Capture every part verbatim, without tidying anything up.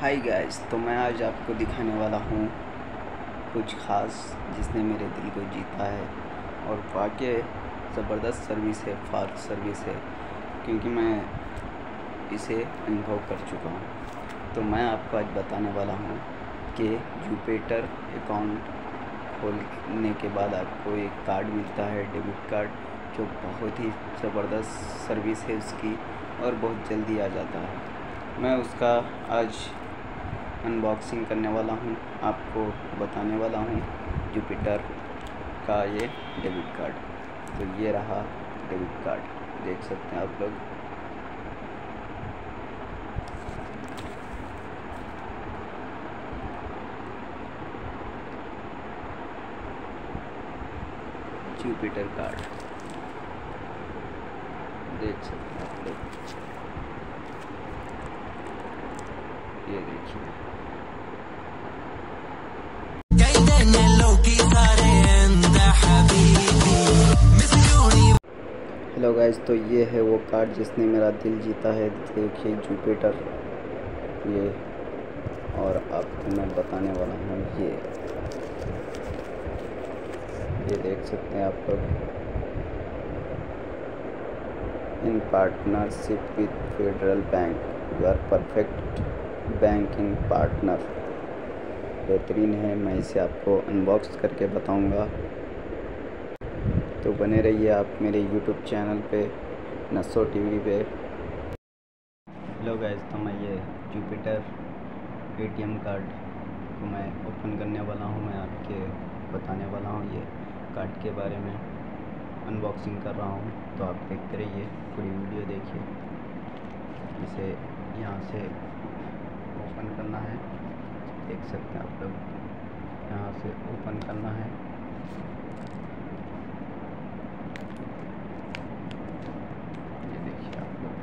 Hi guys, तो मैं आज आपको दिखाने वाला हूँ कुछ ख़ास जिसने मेरे दिल को जीता है और वाकई ज़बरदस्त सर्विस है, फास्ट सर्विस है, क्योंकि मैं इसे अनुभव कर चुका हूँ। तो मैं आपको आज बताने वाला हूँ कि जुपिटर अकाउंट खोलने के बाद आपको एक कार्ड मिलता है, डेबिट कार्ड, जो बहुत ही ज़बरदस्त सर्विस है उसकी और बहुत जल्दी आ जाता है। मैं उसका आज अनबॉक्सिंग करने वाला हूँ, आपको बताने वाला हूँ जुपिटर का ये डेबिट कार्ड। तो ये रहा डेबिट कार्ड, देख सकते हैं आप लोग। जुपिटर कार्ड देख सकते हैं आप लोग, ये देखिए। हेलो गाइस, तो ये है वो कार्ड जिसने मेरा दिल जीता है। देखिए जुपिटर, ये और आपको मैं बताने वाला हूँ ये ये देख सकते हैं आप लोग। In partnership with Federal Bank, you are perfect banking partner. बेहतरीन है, मैं इसे आपको अनबॉक्स करके बताऊंगा। तो बने रहिए आप मेरे यूट्यूब चैनल पे, नसो टीवी पे। हेलो गाइस, तो मैं ये जुपिटर एटीएम कार्ड को मैं ओपन करने वाला हूँ। मैं आपके बताने वाला हूँ ये कार्ड के बारे में, अनबॉक्सिंग कर रहा हूँ। तो आप देखते रहिए, पूरी वीडियो देखिए। इसे यहाँ से ओपन करना है, देख सकते हैं आप लोग, यहाँ से ओपन करना है। ये देखिए आप लोग,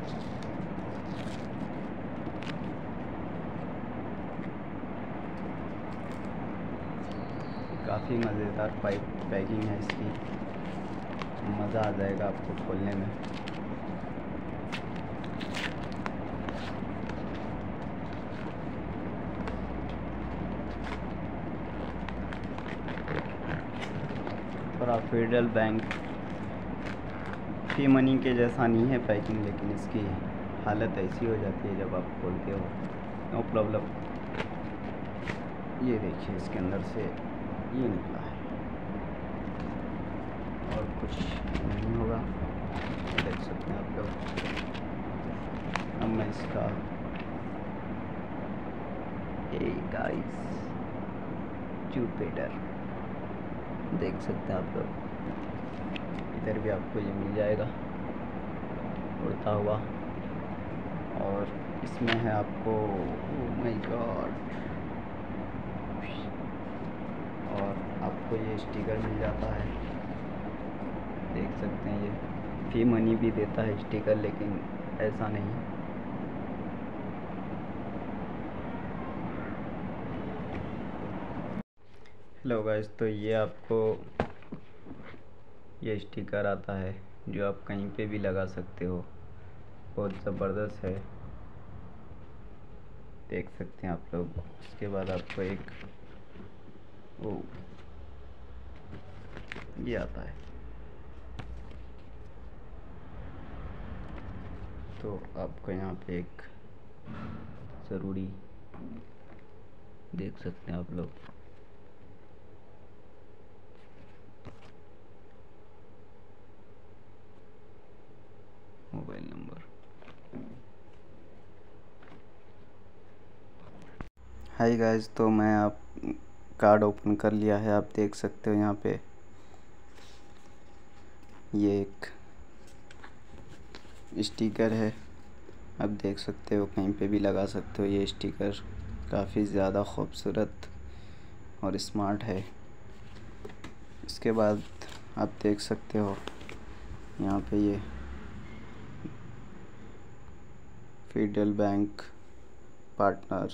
काफ़ी मज़ेदार पाइप पैकिंग है इसकी, मज़ा आ जाएगा आपको खोलने में। थोड़ा फेडरल बैंक की मनी के जैसा नहीं है पैकिंग, लेकिन इसकी हालत ऐसी हो जाती है जब आप खोलते हो। No problem. ये देखिए, इसके अंदर से ये निकला है और कुछ नहीं होगा, देख सकते हैं आप लोग। अब मैं इसका ए गाइस जुपिटर देख सकते हैं आप लोग, इधर भी आपको ये मिल जाएगा उड़ता हुआ। और इसमें है आपको, ओह माय गॉड, और आपको ये स्टिकर मिल जाता है, देख सकते हैं। ये फी मनी भी देता है स्टिकर, लेकिन ऐसा नहीं। हेलो गाइस, तो ये आपको ये स्टिकर आता है जो आप कहीं पे भी लगा सकते हो, बहुत ज़बरदस्त है, देख सकते हैं आप लोग। इसके बाद आपको एक ओ ये आता है, तो आपको यहाँ पे एक ज़रूरी, देख सकते हैं आप लोग, मोबाइल नंबर। हाय गाइस, तो मैं आप कार्ड ओपन कर लिया है। आप देख सकते हो यहाँ पे ये एक स्टिकर है, आप देख सकते हो, कहीं पे भी लगा सकते हो। ये स्टिकर काफ़ी ज़्यादा खूबसूरत और स्मार्ट है। इसके बाद आप देख सकते हो यहाँ पे ये फेडरल बैंक पार्टनर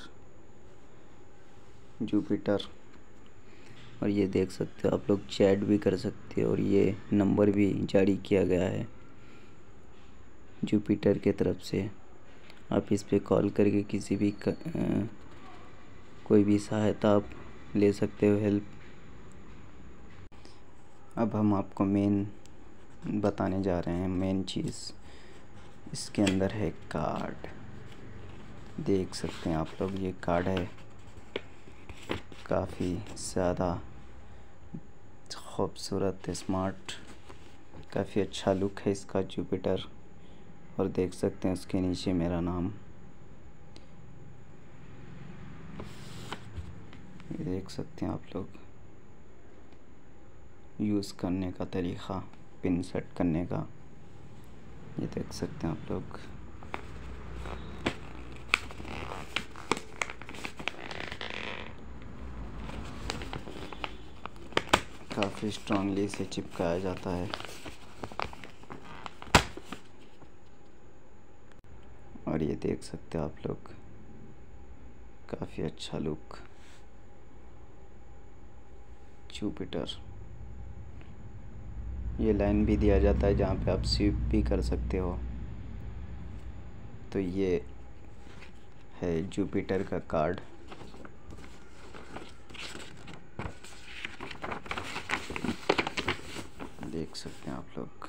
जुपिटर, और ये देख सकते हो आप लोग, चैट भी कर सकते हो। और ये नंबर भी जारी किया गया है जुपिटर के तरफ से, आप इस पे कॉल करके किसी भी क, आ, कोई भी सहायता आप ले सकते हो, हेल्प। अब हम आपको मेन बताने जा रहे हैं, मेन चीज़ इसके अंदर है कार्ड। देख सकते हैं आप लोग, ये कार्ड है, काफ़ी ज़्यादा खूबसूरत, स्मार्ट, काफ़ी अच्छा लुक है इसका, जुपिटर। और देख सकते हैं उसके नीचे मेरा नाम, ये देख सकते हैं आप लोग। यूज़ करने का तरीक़ा, पिन सेट करने का, ये देख सकते हैं आप लोग। काफ़ी स्ट्रांगली से चिपकाया जाता है और ये देख सकते हैं आप लोग, काफ़ी अच्छा लुक, जुपिटर। ये लाइन भी दिया जाता है जहाँ पे आप स्विप भी कर सकते हो। तो ये है जुपिटर का कार्ड। देख सकते हैं आप लोग।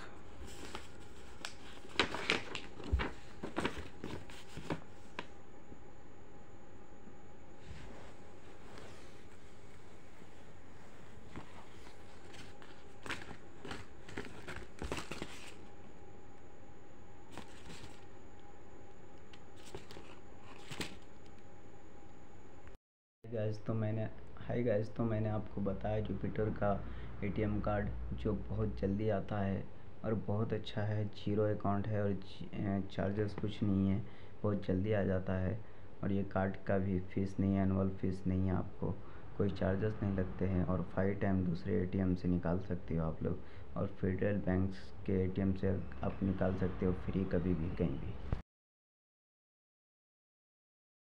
गाइस तो मैंने हाय गाइस तो मैंने आपको बताया जुपिटर का एटीएम कार्ड, जो बहुत जल्दी आता है और बहुत अच्छा है। जीरो अकाउंट है और चार्जेस कुछ नहीं है, बहुत जल्दी आ जाता है। और ये कार्ड का भी फ़ीस नहीं है, एनुअल फ़ीस नहीं है, आपको कोई चार्जेस नहीं लगते हैं। और फाइव टाइम दूसरे एटीएम से निकाल सकते हो आप लोग, और फेडरल बैंक के एटीएम से आप निकाल सकते हो फ्री, कभी भी कहीं भी।